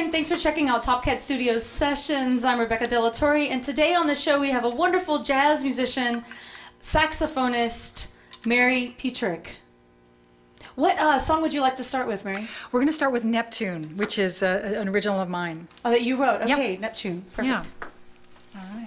morning. Thanks for checking out Topkat Studios Sessions. I'm Rebecca Delatorre, and today on the show we have a wonderful jazz musician, saxophonist, Mary Petrich. What song would you like to start with, Mary? We're going to start with Neptune, which is an original of mine. Oh, that you wrote? Okay, Yep. Neptune. Perfect. Yeah. All right.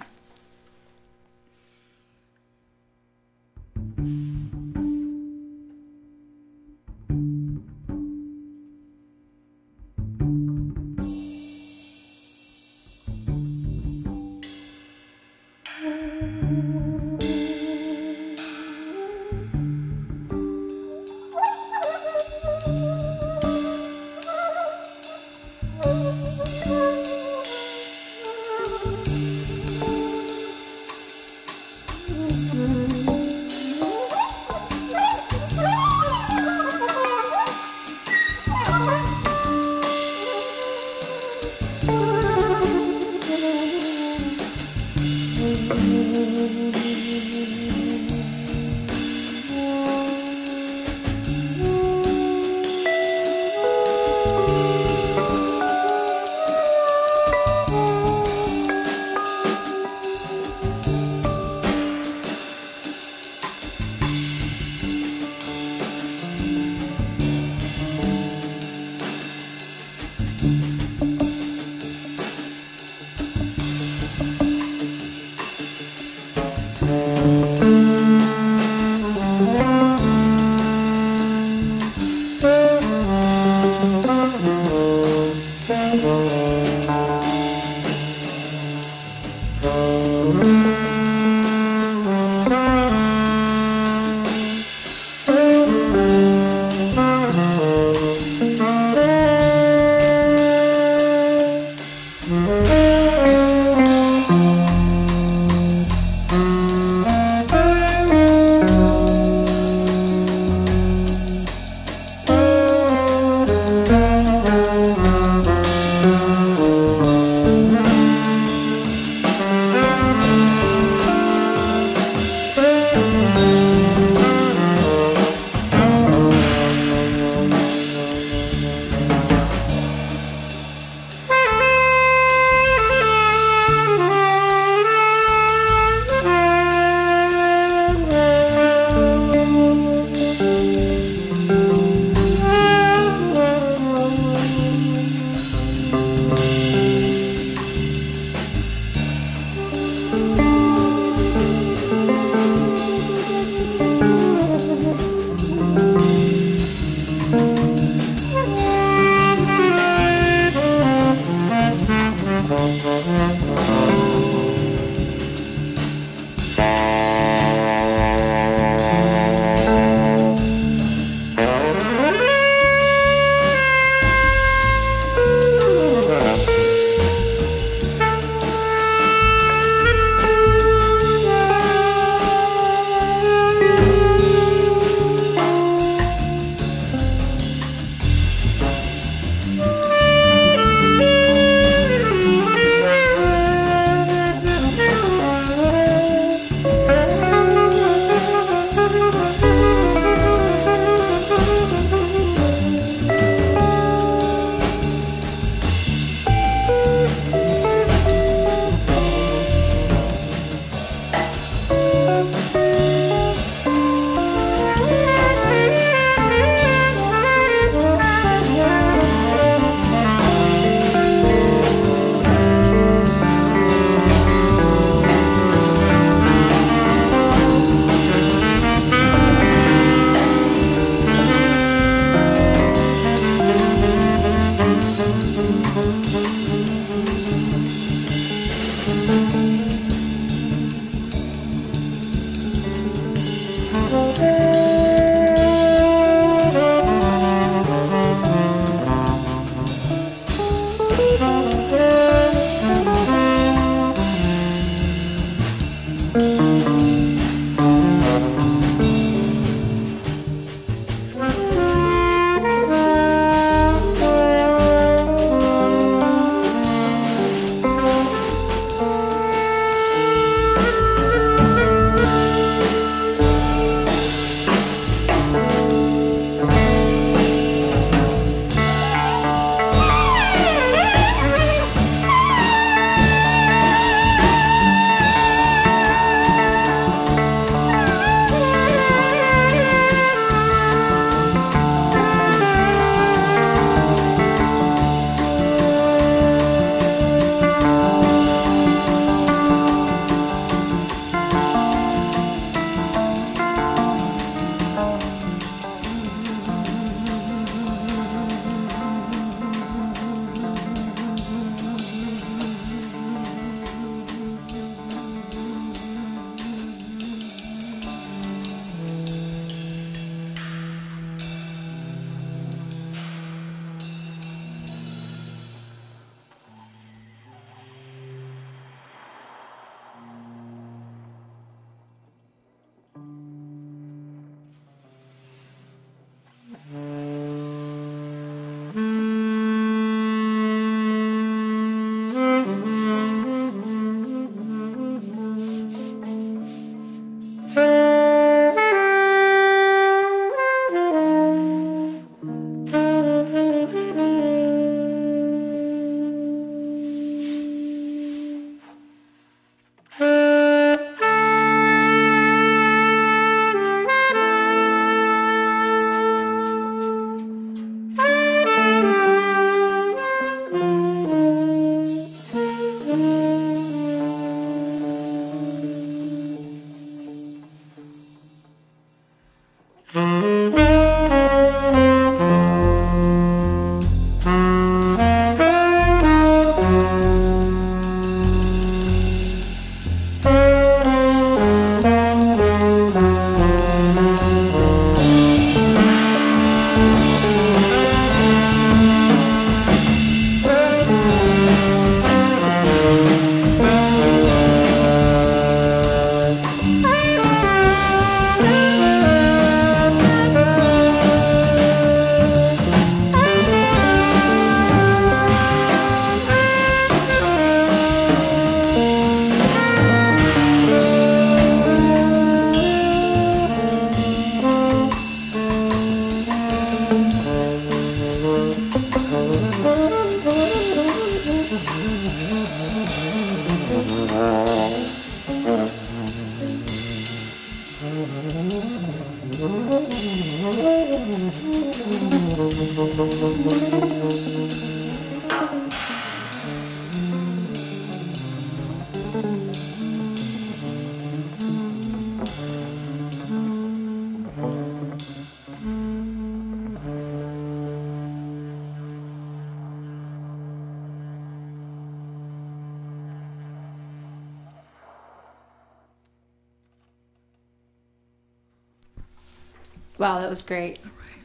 Wow, that was great.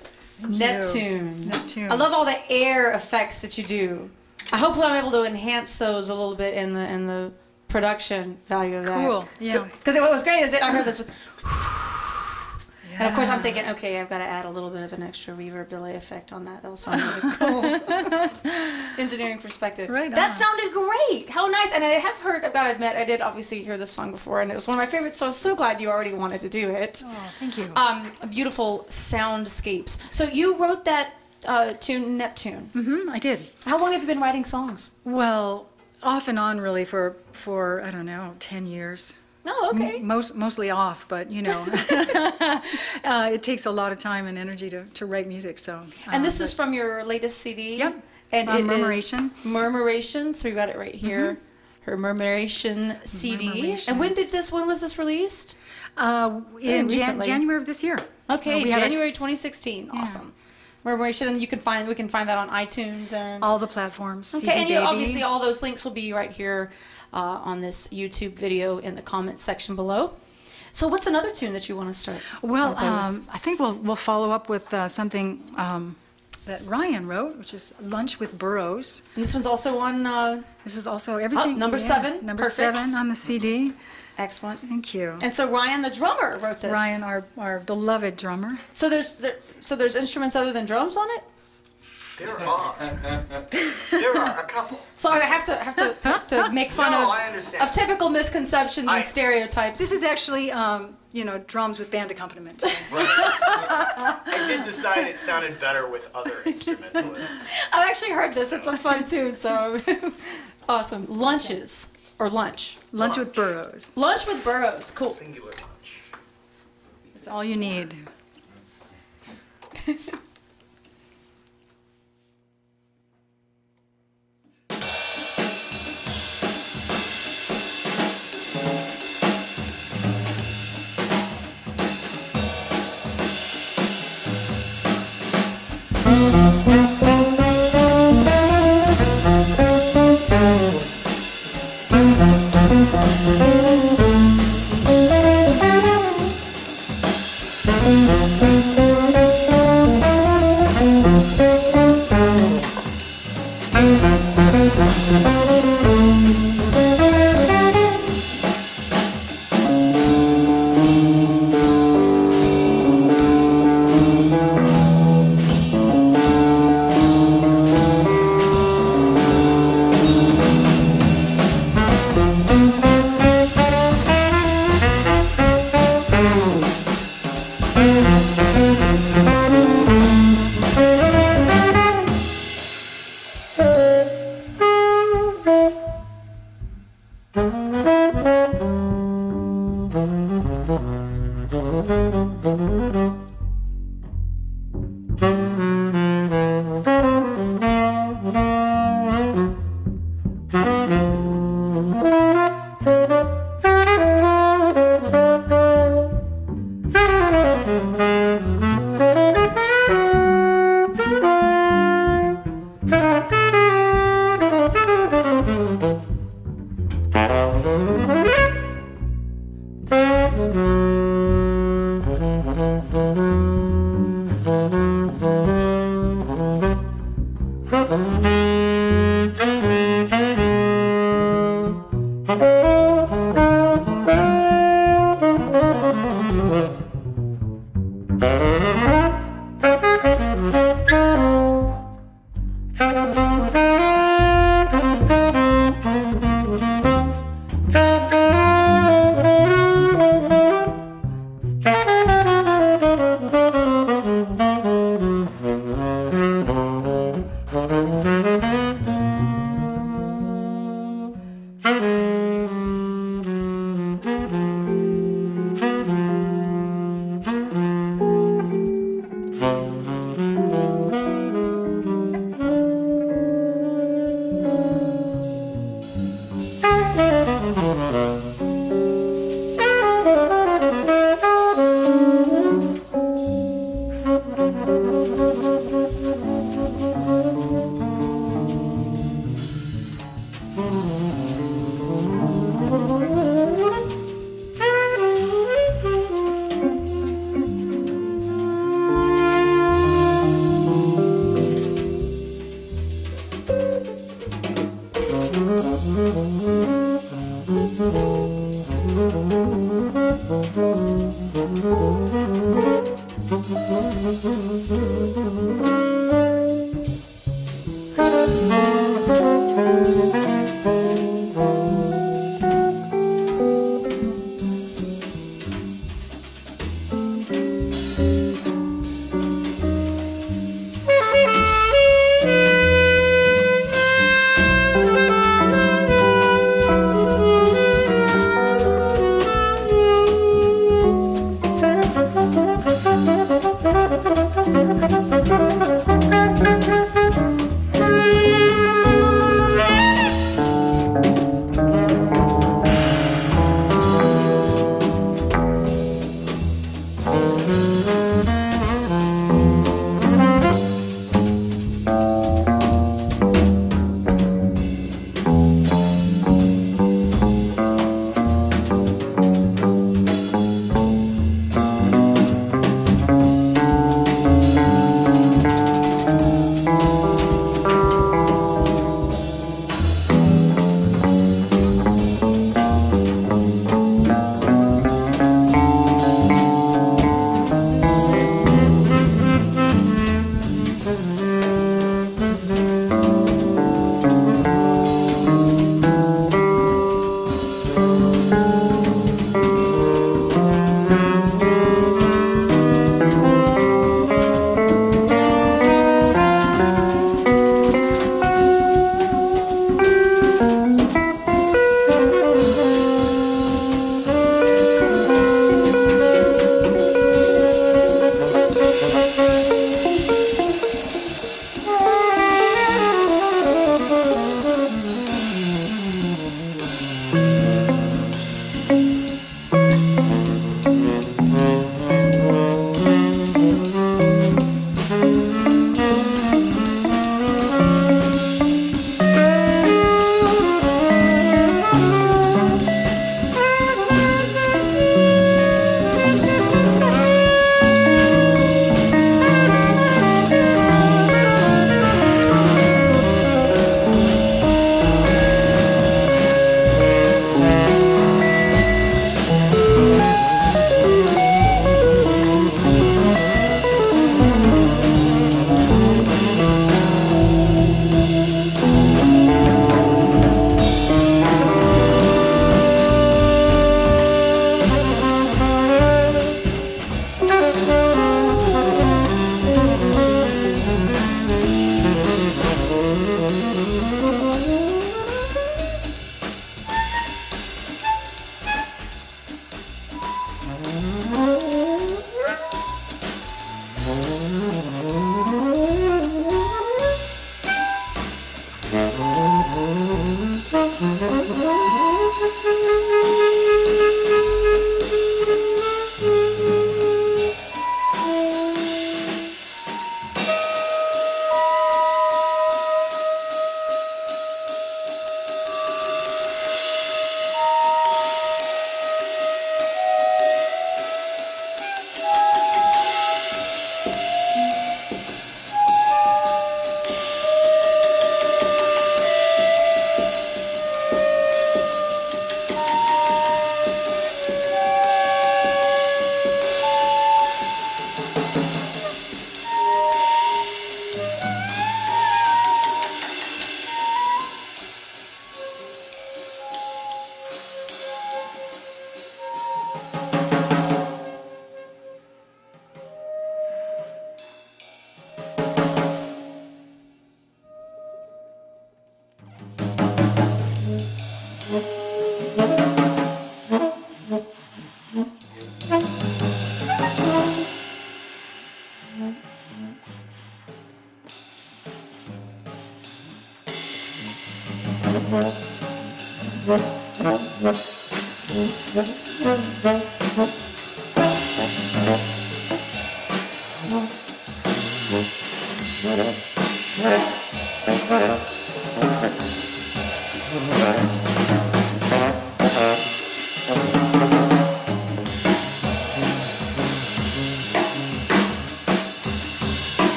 Neptune. Neptune. I love all the air effects that you do. I hope that I'm able to enhance those a little bit in the production value of that. Cool. Yeah. Because what was great is that I heard this. And of course I'm thinking, okay, I've got to add a little bit of an extra reverb delay effect on that. That'll sound really cool. Engineering perspective. Right that on. sounded great. How nice. And I have heard, I've got to admit, I did obviously hear this song before, and it was one of my favorites, so I was so glad you already wanted to do it. Oh, thank you. Beautiful soundscapes. So you wrote that tune, Neptune. Mm-hmm, I did. How long have you been writing songs? Well, off and on really for I don't know, 10 years. Oh, okay. Mostly off, but you know, it takes a lot of time and energy to write music. So. And this is from your latest CD. Yep. And it Murmuration. is Murmuration. So we got it right here. Mm-hmm. Her Murmuration CD. Murmuration. And when was this released? In January of this year. Okay, January 2016. Yeah. Awesome. Murmuration, and we can find that on iTunes and all the platforms. Okay, CD and Baby. obviously all those links will be right here on this YouTube video in the comments section below. So what's another tune that you want to start? Well, I think we'll follow up with something that Ryan wrote, which is Lunch with Burroughs. And this one's also on. This is also everything. Number 7. Number Perfect. 7 on the CD. Excellent. Thank you. And so Ryan, the drummer, wrote this. Ryan, our beloved drummer. So there's instruments other than drums on it? There are. There are a couple. Sorry, I have to make fun I understand. of typical misconceptions and stereotypes. This is actually, drums with band accompaniment. Right. I did decide it sounded better with other instrumentalists. I've actually heard this. It's a fun tune, so awesome. Lunches or lunch. Lunch with Burroughs. Lunch with Burroughs. Cool. Singular lunch. That's all you need.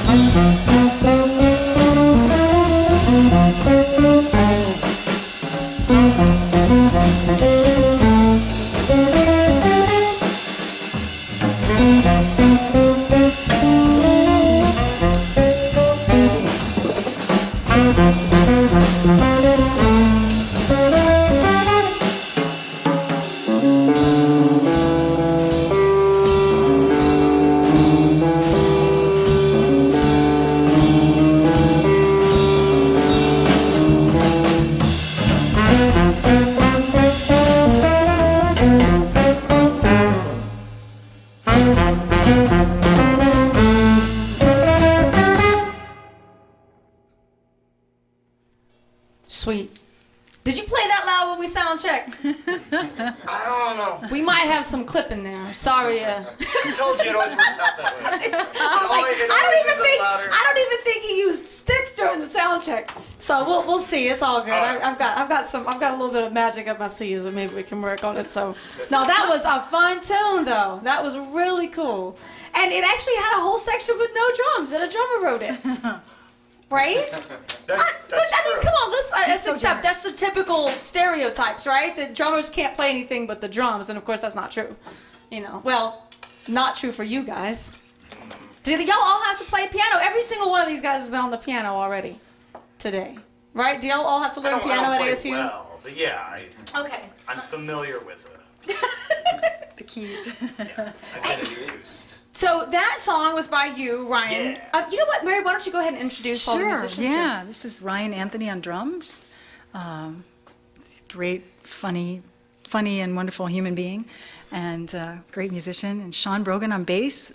Sweet. Did you play that loud when we sound checked? I don't know. We might have some clip in there. Sorry. I told you it always works out that way. I was like, I don't even think he used sticks during the sound check. So we'll see. It's all good. I've got a little bit of magic up my sleeves, and maybe we can work on it. So no, that was a fun tune though. That was really cool, and it actually had a whole section with no drums, and a drummer wrote it. Right? That's I mean, true. come on, that's the typical stereotypes, right? The drummers can't play anything but the drums, and of course that's not true. You know, well, not true for you guys. Did y'all all have to play piano? Every single one of these guys has been on the piano already today, right? Do y'all all have to learn piano at ASU? Well, but yeah, Okay. I'm familiar with it. The keys. Yeah, I've been introduced. So that song was by you, Ryan. Yeah. You know what, Mary? Why don't you go ahead and introduce all the Sure, musicians? yeah. This is Ryan Anthony on drums. Great, funny and wonderful human being, and great musician. And Sean Brogan on bass.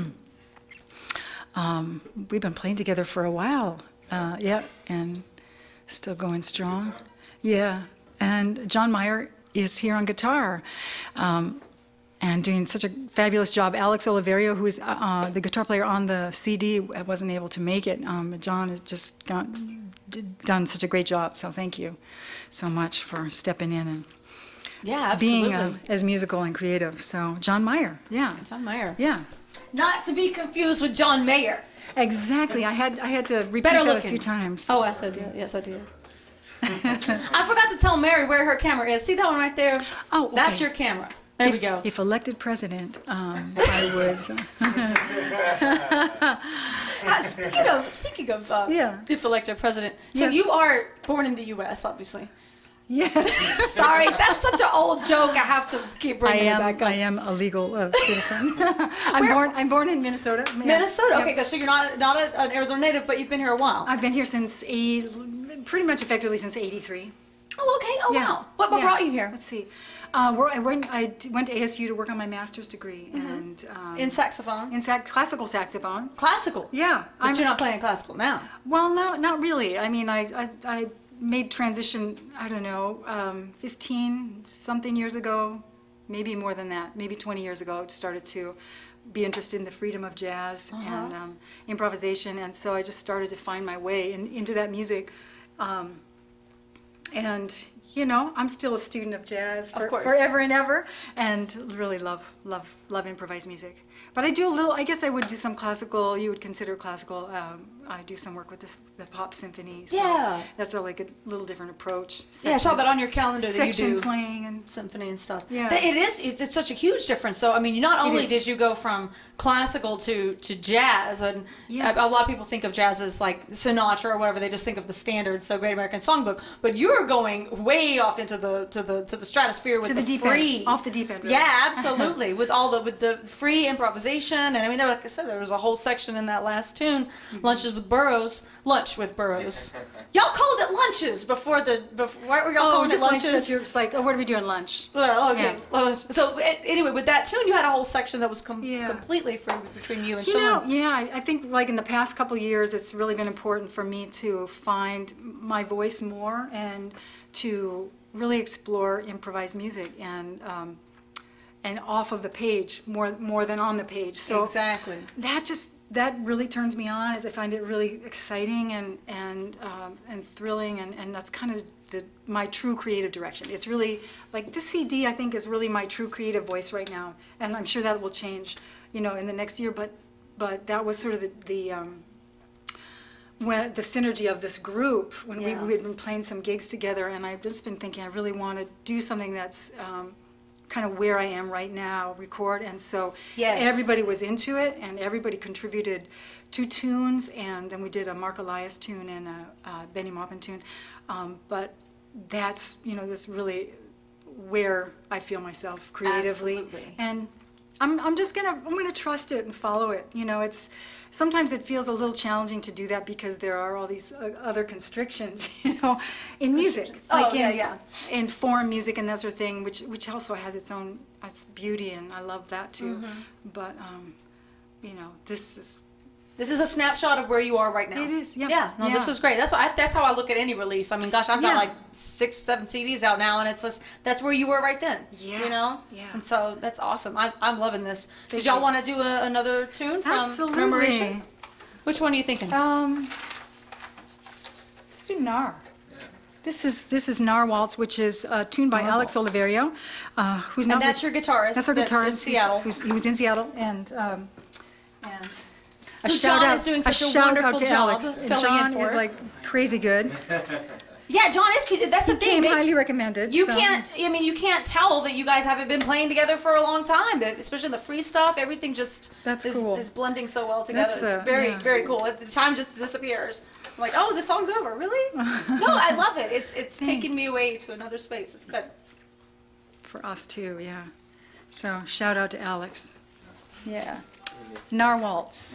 We've been playing together for a while, yeah, and still going strong. Yeah, and John Meier is here on guitar. And doing such a fabulous job. Alex Olivero, who is the guitar player on the CD, wasn't able to make it. John has just done such a great job, so thank you so much for stepping in and absolutely. being as musical and creative. So John Meier, yeah. John Meier. Yeah. Not to be confused with John Mayer. Exactly. I had to repeat Better that looking. a few times. Oh, I said yeah. Yes, I did. I forgot to tell Mary where her camera is. See that one right there? Oh, okay. That's your camera. There we go. If elected president, I would. Speaking of Yeah. if elected president, so Yeah. you are born in the U.S., obviously. Yes. Sorry, that's such an old joke. I have to keep bringing it back up. I am a legal citizen. I'm born in Minnesota. Yeah. Minnesota. Yeah. Okay, good. So you're not an Arizona native, but you've been here a while. I've been here since pretty much effectively since '83. Oh, okay. Oh, Yeah. wow. What brought you here? Let's see. I went to ASU to work on my master's degree and In saxophone. classical saxophone. Classical. Yeah, But you're not playing classical now. Well, no, not really. I mean, I made transition. I don't know, 15 something years ago, maybe more than that, maybe 20 years ago. Started to be interested in the freedom of jazz and improvisation, and so I just started to find my way into that music. And you know, I'm still a student of jazz forever and ever, and really love improvised music. But I do a little. I guess I would do some classical. You would consider classical. I do some work with the pop symphony. So Yeah. that's like a little different approach. Yeah, I saw that on your calendar that you Section do. playing and Symphony and stuff. Yeah. It's such a huge difference. So I mean, not only did you go from classical to jazz, and Yeah. a lot of people think of jazz as like Sinatra or whatever. They just think of the standard, so Great American Songbook. But you're going way off into the stratosphere with to the deep free, end, off the deep end. Really. Yeah, absolutely. with the free improvisation, and I mean, like I said, there was a whole section in that last tune, Lunch with Burroughs. Y'all called it lunches before why were y'all calling it just lunches? like it's like, oh, what are we doing lunch? Well, okay. Yeah. Well, so anyway, with that tune, you had a whole section that was Yeah. completely free between you and You Sean. know, yeah, I think like in the past couple of years, it's really been important for me to find my voice more and to really explore improvised music and off of the page more than on the page. So Exactly. that really turns me on. I find it really exciting and thrilling, and that's kind of my true creative direction. It's really like this CD. I think is really my true creative voice right now, and I'm sure that will change, you know, in the next year. But that was sort of when the synergy of this group, when Yeah. we had been playing some gigs together, and I've just been thinking I really want to do something that's kind of where I am right now, record, and so Yes. everybody was into it, and everybody contributed 2 tunes, and then we did a Mark Elias tune and a Benny Maupin tune, but that's, you know, this really where I feel myself creatively. Absolutely. And I'm just I'm gonna trust it and follow it. You know, it's sometimes it feels a little challenging to do that because there are all these other constrictions, you know, in music. Oh, like yeah. in foreign music and that sort of thing, which also has its own beauty, and I love that too. Mm-hmm. But you know, this is a snapshot of where you are right now. It is, yeah. Yeah, no, this Yeah. was great. That's how I look at any release. I mean, gosh, I've got Yeah. like 6, 7 CDs out now, and it's just, that's where you were right then. Yes, You know? yeah. And so that's awesome. I'm loving this. Thank Did y'all you. want to do another tune from Absolutely. Murmuration? Which one are you thinking? Let's do Nar. This is Nar Waltz, which is a tune by Alex Olivero, who's And not. that's your guitarist. That's our that's guitarist. in Seattle. He was in Seattle, and a Who shout John out, is doing such a shout wonderful out to job Alex. filling John in for is it. like crazy good. Yeah, John is cute. That's the thing. Came highly recommended. You so. can't. I mean, you can't tell that you guys haven't been playing together for a long time. Especially the free stuff. Everything just That's is, cool. is blending so well together. That's, It's very, yeah. very cool. The time just disappears. I'm like, oh, the song's over. Really? No, I love it. It's taking me away to another space. It's good. For us too, yeah. So shout out to Alex. Yeah. Nar Waltz.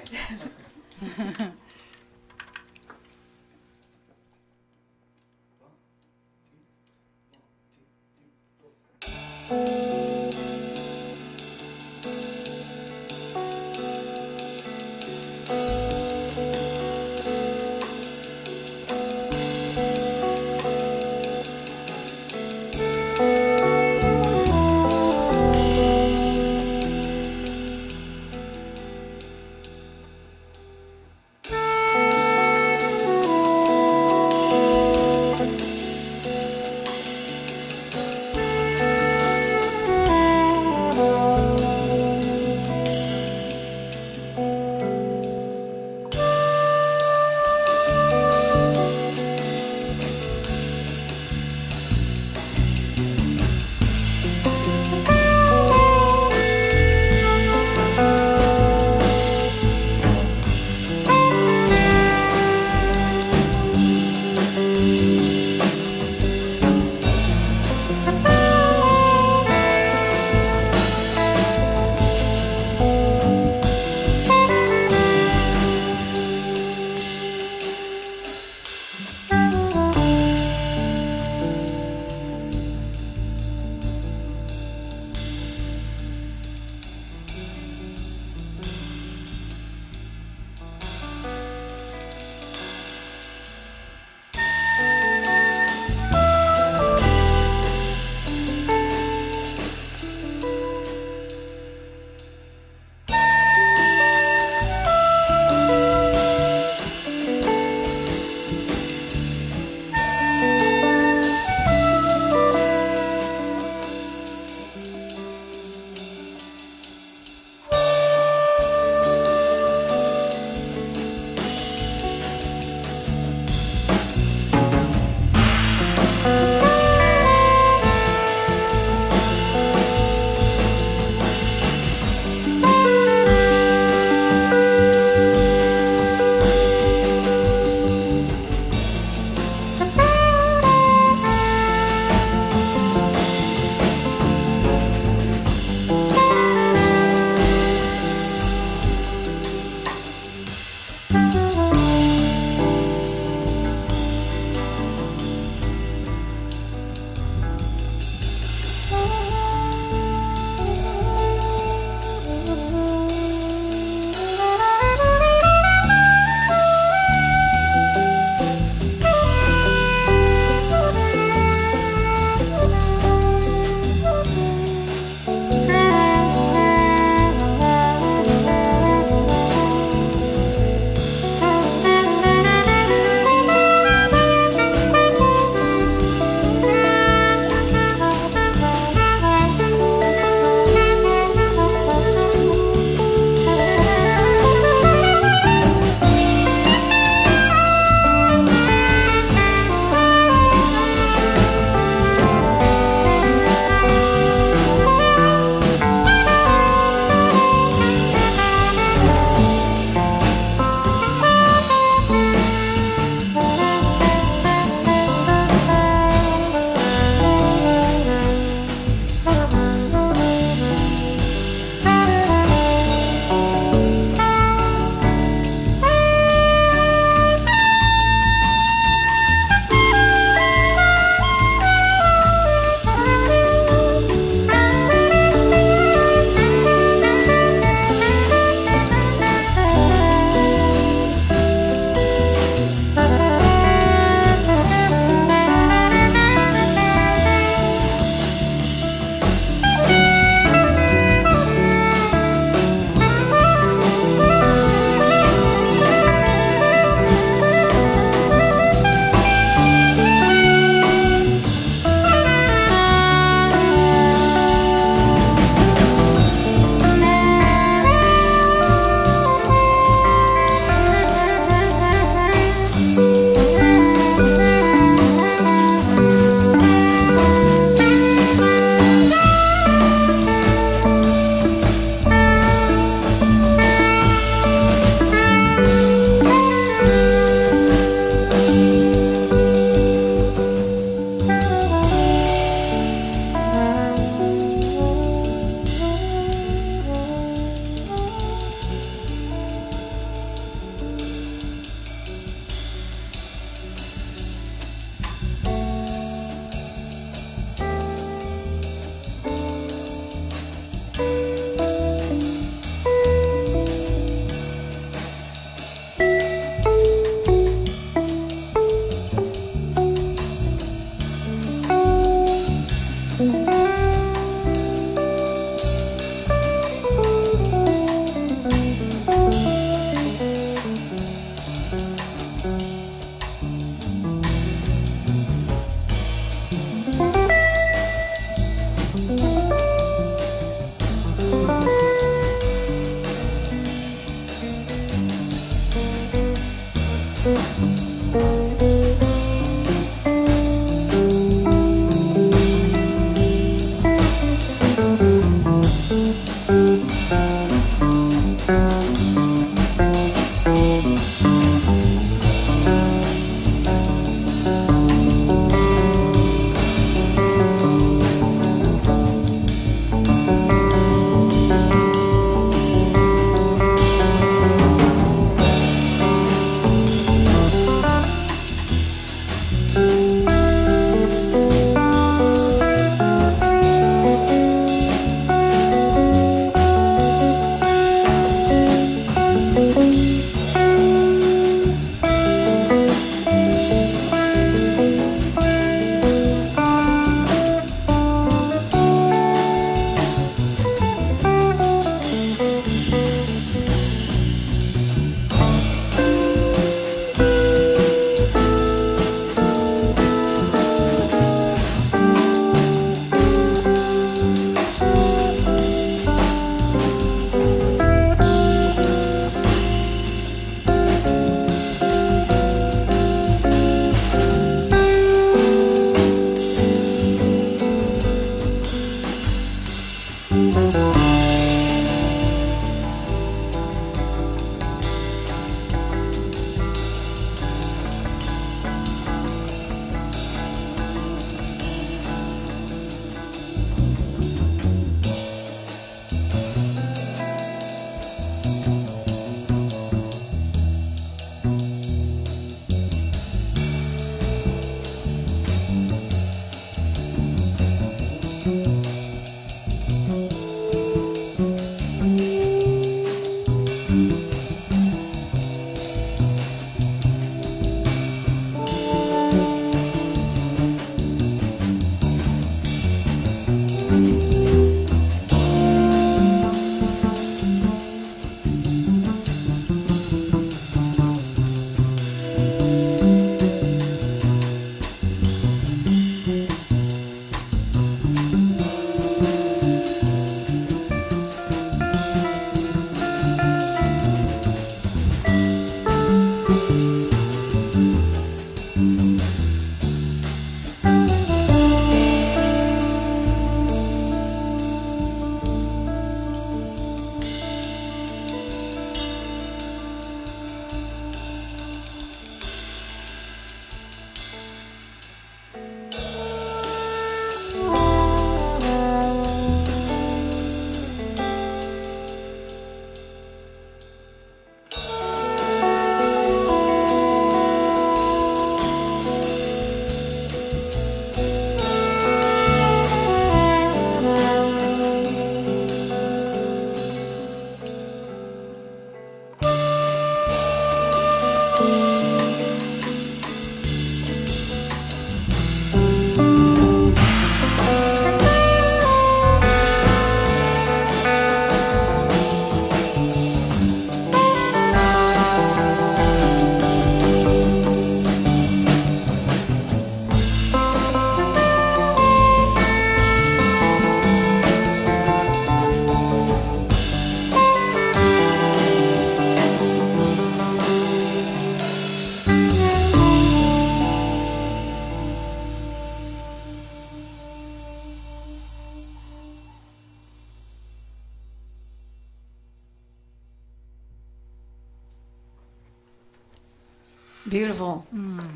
Beautiful.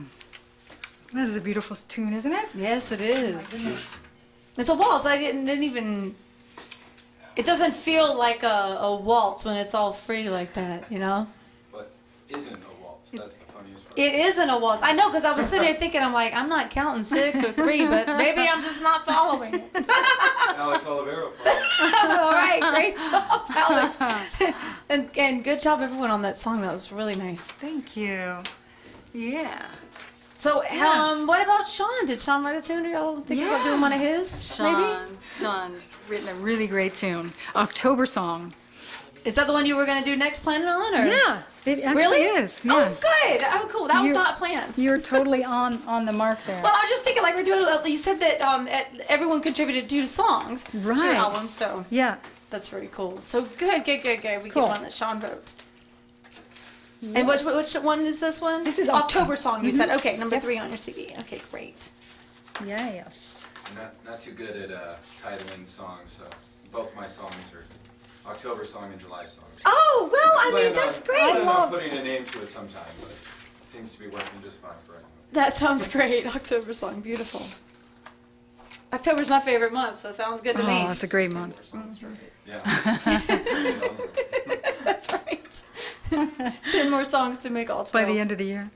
That is a beautiful tune, isn't it? Yes, it is. Oh, my goodness. It's a waltz. I didn't even. It doesn't feel like a waltz when it's all free like that, you know. But isn't a waltz. That's the funniest part. It isn't a waltz. I know, because I was sitting here thinking, I'm like, I'm not counting 6 or 3, but maybe I'm just not following it. Alex Olivero. All right, great job, Alex. and good job, everyone, on that song. That was really nice. Thank you. Yeah. So, Yeah. what about Sean? Did Sean write a tune? Or y'all think about doing one of his? Maybe. Sean's written a really great tune. October song. Is that the one you were going to do next, planning on? Or? Yeah, it actually Really? is. Yeah. Oh, good. Oh, cool. That was You're- not planned. You're totally on the mark there. Well, I was just thinking, like, we're doing. You said that everyone contributed 2 songs to your Right. album, so Yeah. that's very cool. So good. We Cool. get one that Sean wrote. And which one is this one? This is October Song, you said. Okay, number Yep. 3 on your CD. Okay, great. Yes. Not too good at titling songs, so both my songs are October Song and July Song. Oh, well, I mean, Plan that's on- great. plan on putting a name to it sometime, but it seems to be working just fine for everyone. That sounds great. October Song, beautiful. October's my favorite month, so it sounds good to me. Oh, it's a great month. Yeah. That's right. 10 more songs to make all 12. By the end of the year.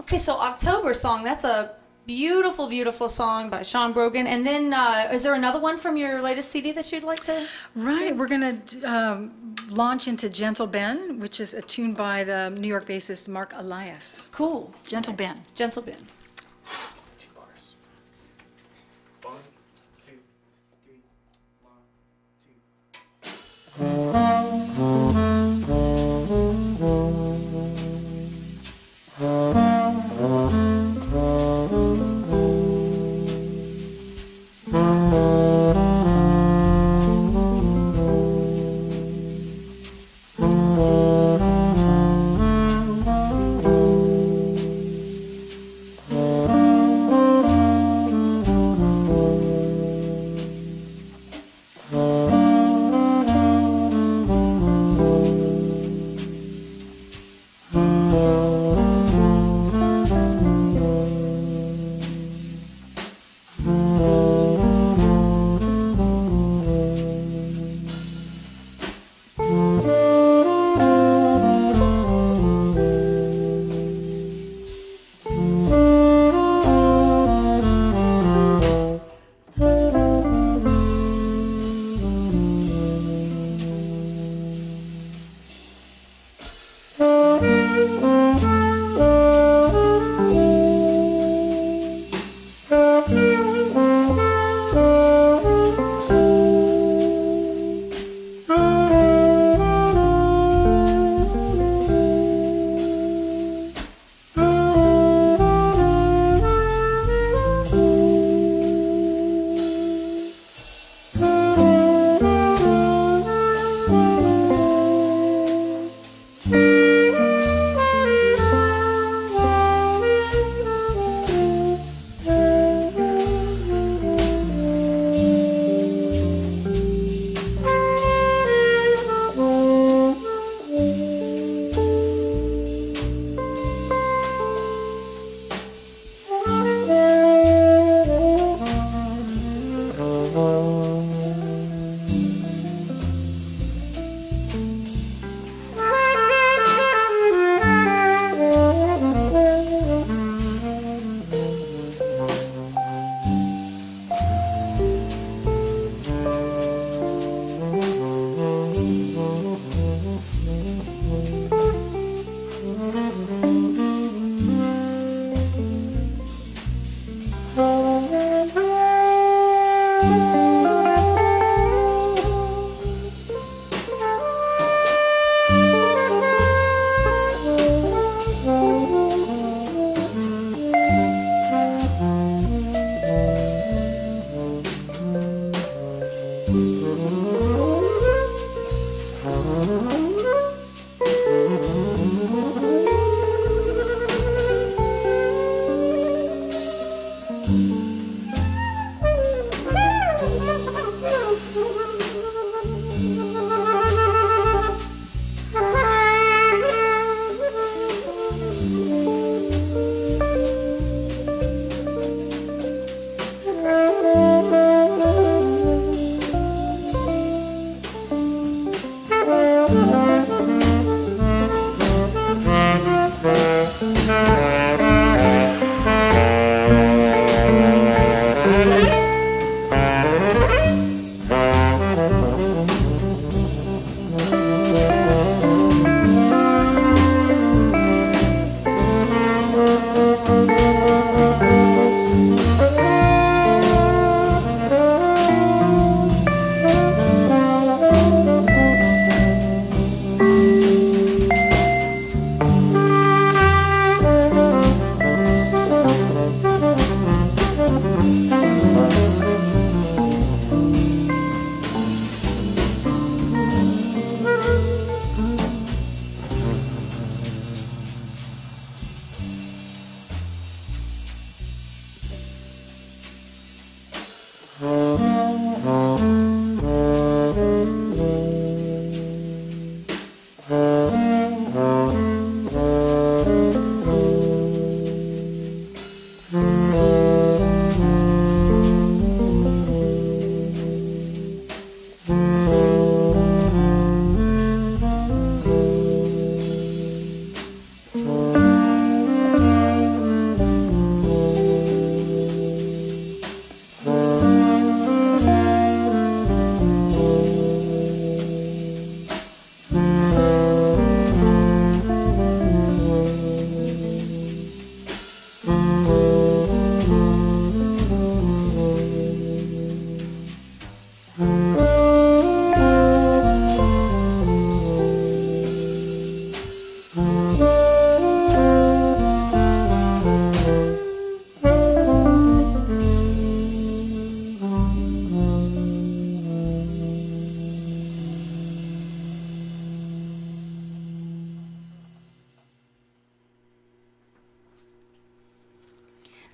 Okay, so October Song, that's a beautiful, beautiful song by Sean Brogan. And then is there another one from your latest CD that you'd like to? Right, we're going to launch into Gentle Ben, which is a tune by the New York bassist Mark Elias. Cool. Gentle Ben. Gentle Ben. 2 bars. 1, 2, 3, 1.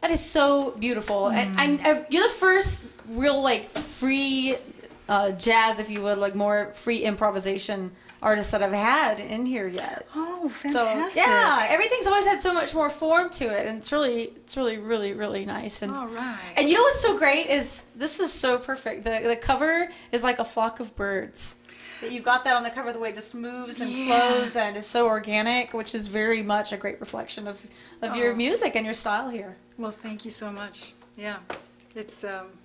That is so beautiful. And you're the first real like free jazz, if you would, like more free improvisation artist that I've had in here yet. Oh, fantastic. So, yeah, everything's always had so much more form to it, and it's really, really nice. And, all right. And you know what's so great is this is so perfect. The cover is like a flock of birds. That you've got that on the cover, the way it just moves and flows, and it's so organic, which is very much a great reflection of your music and your style here. Well, thank you so much. Yeah, it's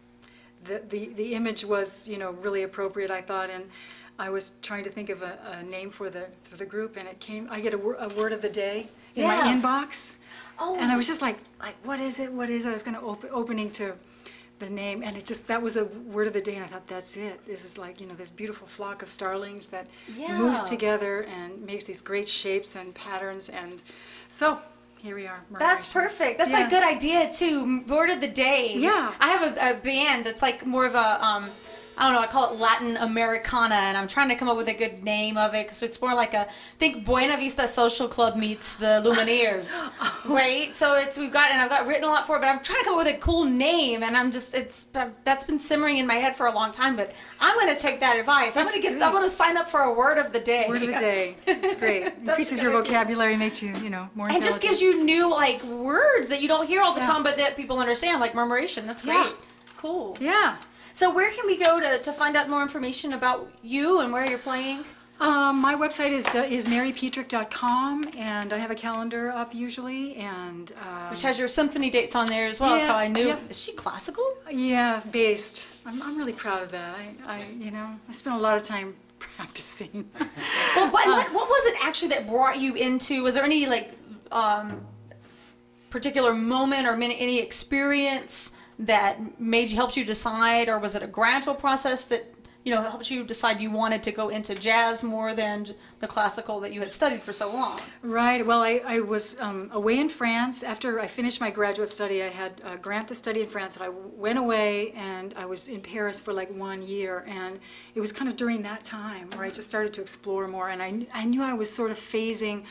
the image was, you know, really appropriate, I thought, and I was trying to think of a name for the group, and it came. I get a word of the day in my inbox, and I was just like what is it? What is it? I was going to opening to the name, and it just, that was a word of the day, and I thought, that's it. This is like, you know, this beautiful flock of starlings that moves together and makes these great shapes and patterns, and so here we are. That's perfect. That's a good idea too. Word of the day. Yeah. I have a band that's like more of a I don't know, I call it Latin Americana, and I'm trying to come up with a good name of it, because it's more like think Buena Vista Social Club meets the Lumineers, right? So I've got written a lot for it, but I'm trying to come up with a cool name, and that's been simmering in my head for a long time, but I'm going to take that advice. I'm going to sign up for a word of the day. Word of the day. It's great. Increases your vocabulary, makes you, you know, more intelligent. And just gives you new, like, words that you don't hear all the time, but that people understand, like murmuration. That's great. Yeah. Cool. Yeah. So where can we go to find out more information about you and where you're playing? My website is marypetrich.com, and I have a calendar up usually, and which has your symphony dates on there as well. That's how I knew. Yeah. Is she classical? Yeah, based. I'm really proud of that. I spent a lot of time practicing. Well, what was it actually that brought you into? Was there any like particular moment or any experience that helped you decide, or was it a gradual process that, you know, helped you decide you wanted to go into jazz more than the classical that you had studied for so long? Right. Well, I was away in France. After I finished my graduate study, I had a grant to study in France, and I went away, and I was in Paris for like 1 year, and it was kind of during that time where I just started to explore more, and I knew I was sort of phasing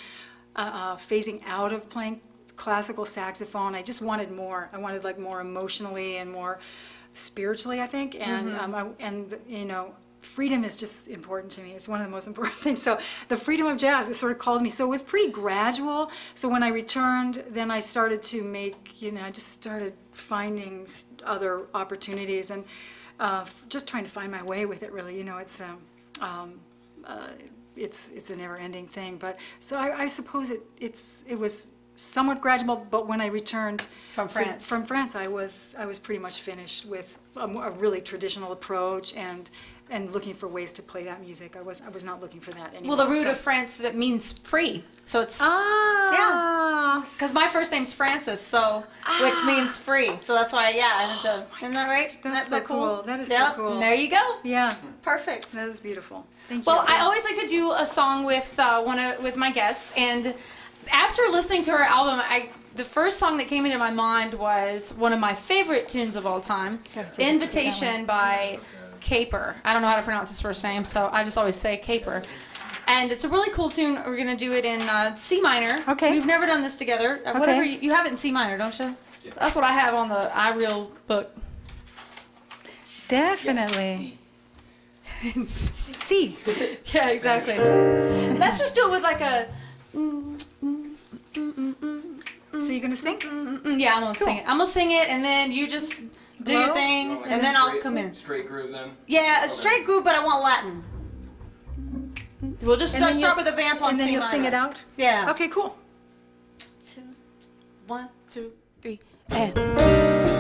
out of playing classical saxophone. I just wanted more. I wanted like more emotionally and more spiritually, I think, and you know, freedom is just important to me. It's one of the most important things. So the freedom of jazz, it sort of called me. So it was pretty gradual. So when I returned, then I started to make, you know, I just started finding other opportunities, and just trying to find my way with it, really. You know, it's a never-ending thing. But so I suppose it was somewhat gradual, but when I returned from France, I was pretty much finished with a really traditional approach and looking for ways to play that music. I was not looking for that anymore. Well, the root of France, that means free, so it's because my first name's Francis, so which means free, so that's why isn't that right? That's so cool. That is so cool. And there you go. Yeah, perfect. That is beautiful. Thank you. Well, I always like to do a song with with my guests, and after listening to her album, the first song that came into my mind was one of my favorite tunes of all time, Invitation by Kaper. I don't know how to pronounce his first name, so I just always say Kaper. And it's a really cool tune. We're going to do it in C minor. Okay. We've never done this together. Okay. Whatever you have it in C minor, don't you? Yeah. That's what I have on the iReal book. Definitely. C. Yeah, exactly. Let's just do it with like a... So you're gonna sing? Yeah, I'm gonna sing it. I'm gonna sing it, and then you just do your thing, and then I'll come in. Straight groove then? Yeah, a straight groove, but I want Latin. We'll just start with a vamp on C minor. And then you'll sing it out? Yeah. Okay, cool. 2, 1, 2, 3, and...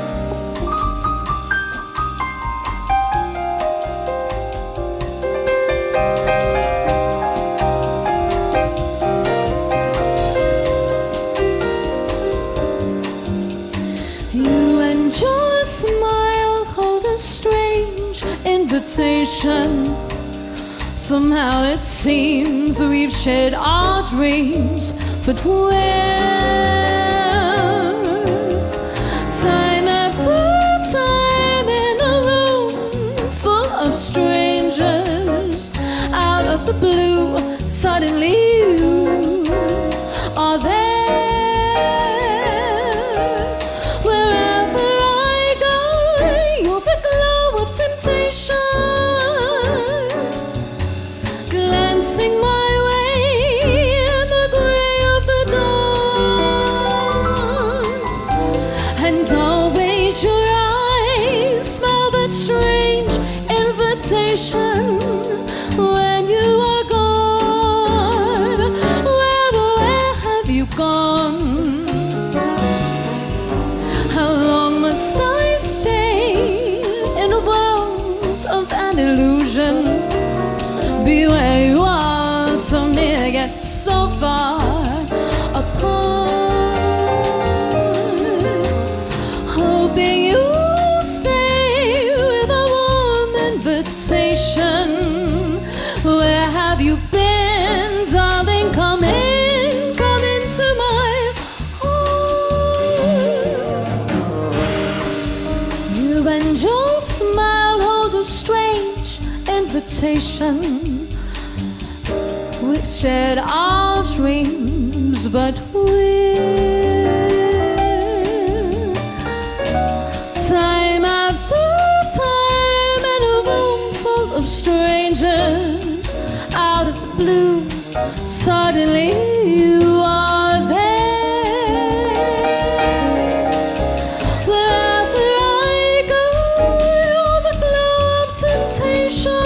Invitation. Somehow it seems we've shared our dreams, but where? Time after time in a room full of strangers, out of the blue, suddenly you are there. Where glancing my way in the gray of the dawn, and always your eyes smell that strange invitation when you are gone. Where have you gone? How long must I stay in a world of an illusion? Be where you are, so near yet so far apart. Hoping you'll stay with a warm invitation. Where have you been, darling? Come in, come into my heart. You and your smile hold a strange invitation. We shared our dreams, but we're time after time in a room full of strangers. Out of the blue, suddenly you are there. Wherever I go, you're the glow of temptation,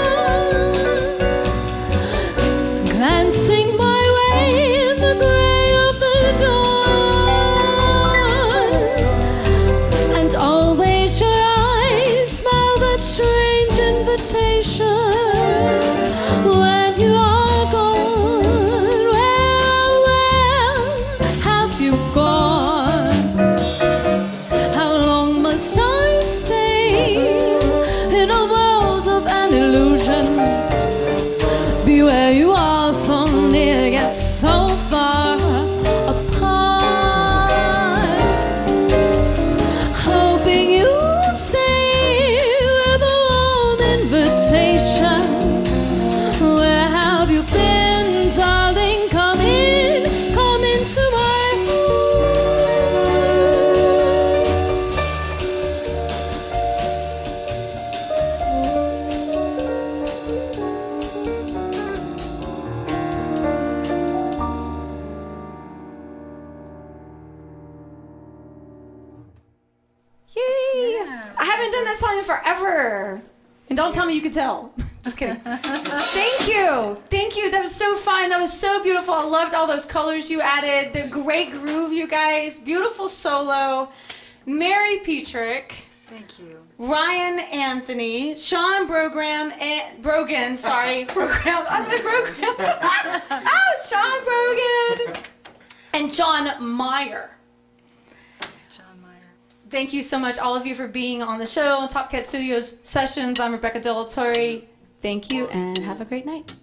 glancing my way in the gray of the dawn, and always your eyes smile that strange invitation when you are gone. Where have you gone? How long must I stay in a world of an illusion? Be where you are, so near yet so far apart. Hoping you'll stay with a warm invitation. Where have you been, darling? Come in, come into my heart. Yay! I haven't done that song in forever. And don't tell me you could tell. Just kidding. Thank you. Thank you. That was so fun. That was so beautiful. I loved all those colors you added. The great groove, you guys. Beautiful solo. Mary Petrich. Thank you. Ryan Anthony. Sean Brogan. Brogan, sorry. Brogan. I said Brogan. Sean Brogan. And John Meier. Thank you so much, all of you, for being on the show on Topkat Studios Sessions. I'm Rebecca Delatorre. Thank you, and have a great night.